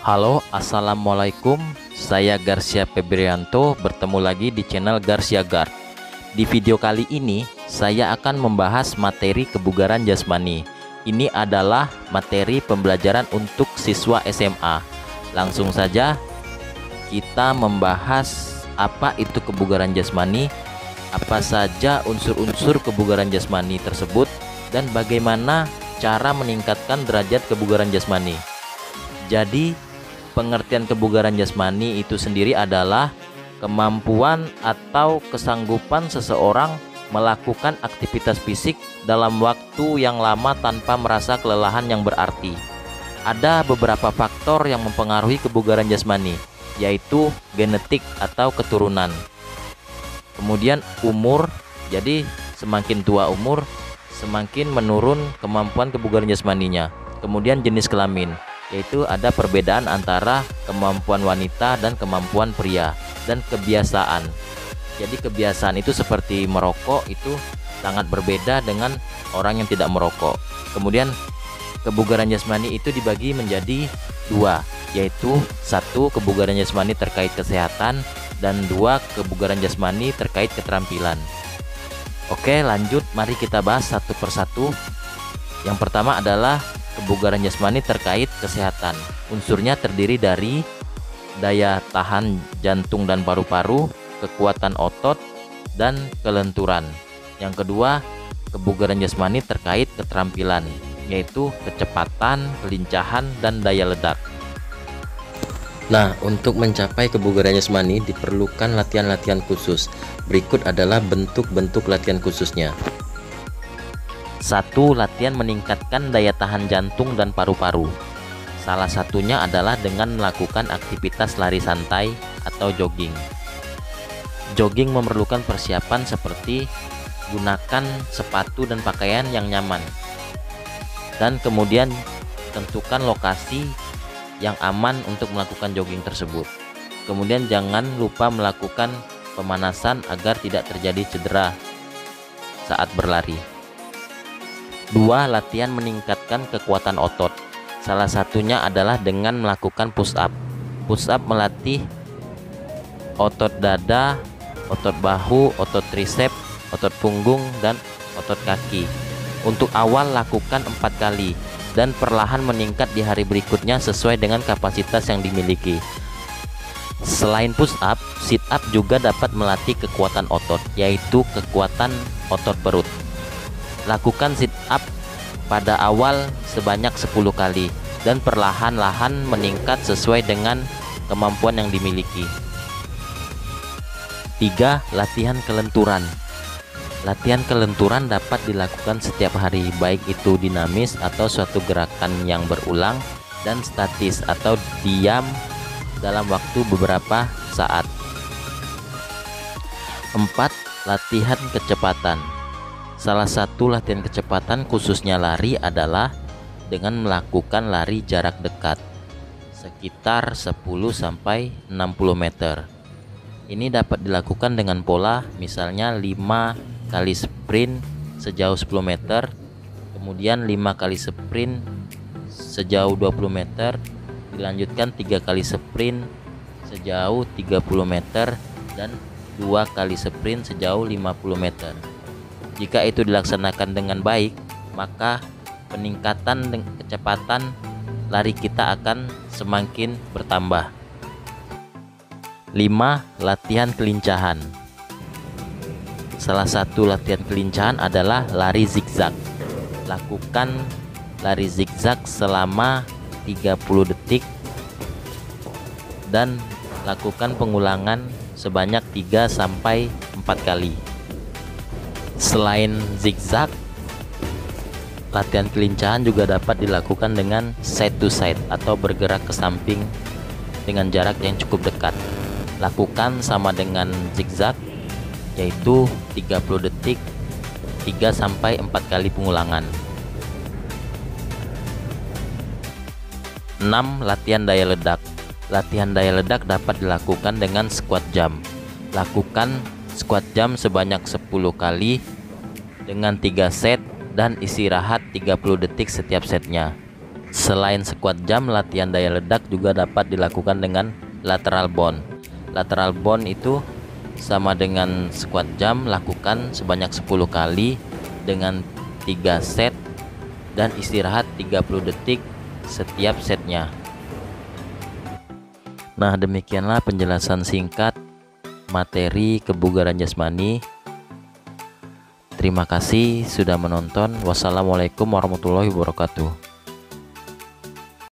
Halo, assalamualaikum. Saya Garcia Febrianto, bertemu lagi di channel Garcia Guard. Di video kali ini, saya akan membahas materi kebugaran jasmani. Ini adalah materi pembelajaran untuk siswa SMA. Langsung saja kita membahas apa itu kebugaran jasmani, apa saja unsur-unsur kebugaran jasmani tersebut, dan bagaimana cara meningkatkan derajat kebugaran jasmani. Jadi, pengertian kebugaran jasmani itu sendiri adalah kemampuan atau kesanggupan seseorang melakukan aktivitas fisik dalam waktu yang lama tanpa merasa kelelahan yang berarti. Ada beberapa faktor yang mempengaruhi kebugaran jasmani, yaitu genetik atau keturunan. Kemudian umur, jadi semakin tua umur, semakin menurun kemampuan kebugaran jasmaninya. Kemudian jenis kelamin, yaitu ada perbedaan antara kemampuan wanita dan kemampuan pria. Dan kebiasaan, jadi kebiasaan itu seperti merokok itu sangat berbeda dengan orang yang tidak merokok. Kemudian kebugaran jasmani itu dibagi menjadi dua, yaitu satu, kebugaran jasmani terkait kesehatan, dan dua, kebugaran jasmani terkait keterampilan. Oke, lanjut, mari kita bahas satu persatu. Yang pertama adalah kebugaran jasmani terkait kesehatan. Unsurnya terdiri dari daya tahan jantung dan paru-paru, kekuatan otot, dan kelenturan. Yang kedua, kebugaran jasmani terkait keterampilan, yaitu kecepatan, kelincahan, dan daya ledak. Nah, untuk mencapai kebugaran jasmani diperlukan latihan-latihan khusus. Berikut adalah bentuk-bentuk latihan khususnya. 1. Latihan meningkatkan daya tahan jantung dan paru-paru. Salah satunya adalah dengan melakukan aktivitas lari santai atau jogging. Jogging memerlukan persiapan seperti gunakan sepatu dan pakaian yang nyaman. Dan kemudian tentukan lokasi yang aman untuk melakukan jogging tersebut. Kemudian jangan lupa melakukan pemanasan agar tidak terjadi cedera saat berlari. 2. Latihan meningkatkan kekuatan otot. Salah satunya adalah dengan melakukan push up. Push up melatih otot dada, otot bahu, otot tricep, otot punggung, dan otot kaki. Untuk awal lakukan 4 kali dan perlahan meningkat di hari berikutnya sesuai dengan kapasitas yang dimiliki. Selain push up, sit up juga dapat melatih kekuatan otot, yaitu kekuatan otot perut. Lakukan sit up pada awal sebanyak 10 kali dan perlahan-lahan meningkat sesuai dengan kemampuan yang dimiliki. 3. Latihan kelenturan. Latihan kelenturan dapat dilakukan setiap hari, baik itu dinamis atau suatu gerakan yang berulang, dan statis atau diam dalam waktu beberapa saat. 4. Latihan kecepatan. Salah satu latihan kecepatan khususnya lari adalah dengan melakukan lari jarak dekat sekitar 10-60 meter. Ini dapat dilakukan dengan pola misalnya 5 kali sprint sejauh 10 meter, kemudian 5 kali sprint sejauh 20 meter, dilanjutkan 3 kali sprint sejauh 30 meter, dan 2 kali sprint sejauh 50 meter. Jika itu dilaksanakan dengan baik, maka peningkatan kecepatan lari kita akan semakin bertambah. 5. Latihan kelincahan. Salah satu latihan kelincahan adalah lari zigzag. Lakukan lari zigzag selama 30 detik dan lakukan pengulangan sebanyak 3-4 kali. Selain zigzag, latihan kelincahan juga dapat dilakukan dengan side to side atau bergerak ke samping dengan jarak yang cukup dekat. Lakukan sama dengan zigzag, yaitu 30 detik 3-4 kali pengulangan. 6. Latihan daya ledak. Latihan daya ledak dapat dilakukan dengan squat jump. Lakukan squat jump sebanyak 10 kali dengan 3 set dan istirahat 30 detik setiap setnya. Selain squat jump, latihan daya ledak juga dapat dilakukan dengan lateral bond. Lateral bond itu sama dengan squat jump, lakukan sebanyak 10 kali dengan 3 set dan istirahat 30 detik setiap setnya. Nah, demikianlah penjelasan singkat materi kebugaran jasmani. Terima kasih sudah menonton. Wassalamualaikum warahmatullahi wabarakatuh.